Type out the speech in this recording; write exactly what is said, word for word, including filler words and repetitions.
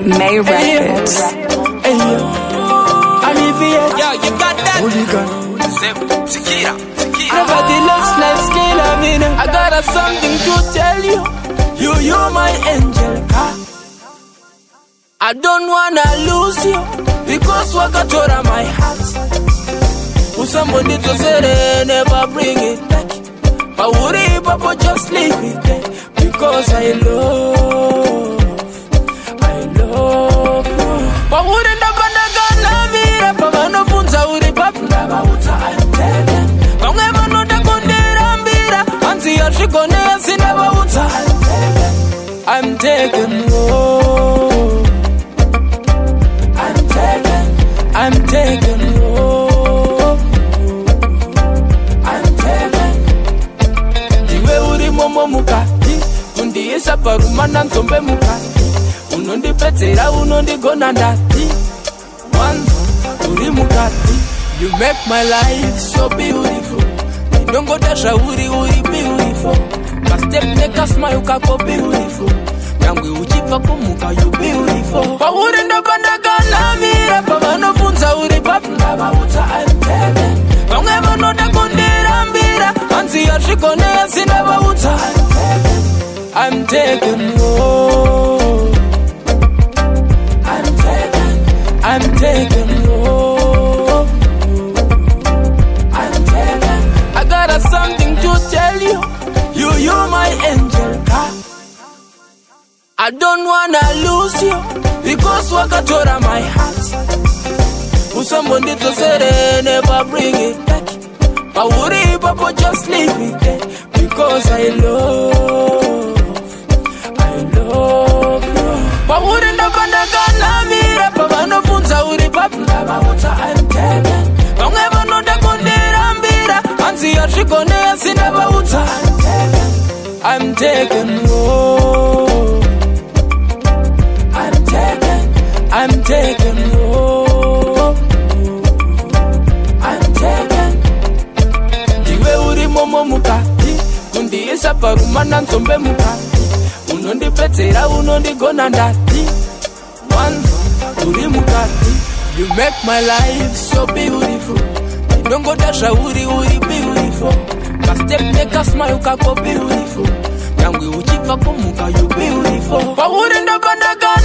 May Records. Hey yo, Olivia. Yo, you got that? Hooligan. Zip, Tequila, Tequila. Nevertheless, life's killer, me. I got a something to tell you. You, you're my angel. I don't wanna lose you because wakatora my heart. Who somebody to say never bring it back. But worry, Papa, just leave it there because I love, I love you. But wouldn't the banana love it? Papa, no punza uri papa, never would I tell them. But never know the condera ambira. Auntie, you're she gonna see never would I tell them. I'm taking more. I'm taking, I'm taking more. I'm taking. Diwe uri momo mukati, undi isa paruma na ntombe mukati. Unondi petera, unondi gona ndati. Wanzo uri mukati, you make my life so beautiful. Don't go dasha uri uri beautiful. Ka step make a smile kako beautiful. Nangwe uchifa kumuka you beautiful. But wouldn't the banana mira papa no punza uri papa never would I tell them. Don't ever know the kundira ambira. Auntie you're she gonna see never would I tell them. I'm taking more. I'm taking, I'm taking more. I'm taking. I got a something to tell you. You, you're my angel. I don't wanna lose you because wakatora my heart. Who somebody to say never bring it back. But worry, Papa, just leave it there because I love, I love you. But wouldn't the banana mira Papa no punza uri papa never would I tell. Don't ever know the kundira ambira. Auntie you're she gonna see never would I tell. I'm taking more. I'm taking, I'm taking more. I'm taking. Diwe uri momo mukati, kundi isa paruma na ntombe mukati. Unondi petera, unondi gona ndati. Wanzo uri mukati, you make my life so beautiful. Don't go dasha uri uri beautiful. Ka step make a smile kako beautiful. Nangwe uchifa kumuka you beautiful. But wouldn't the banana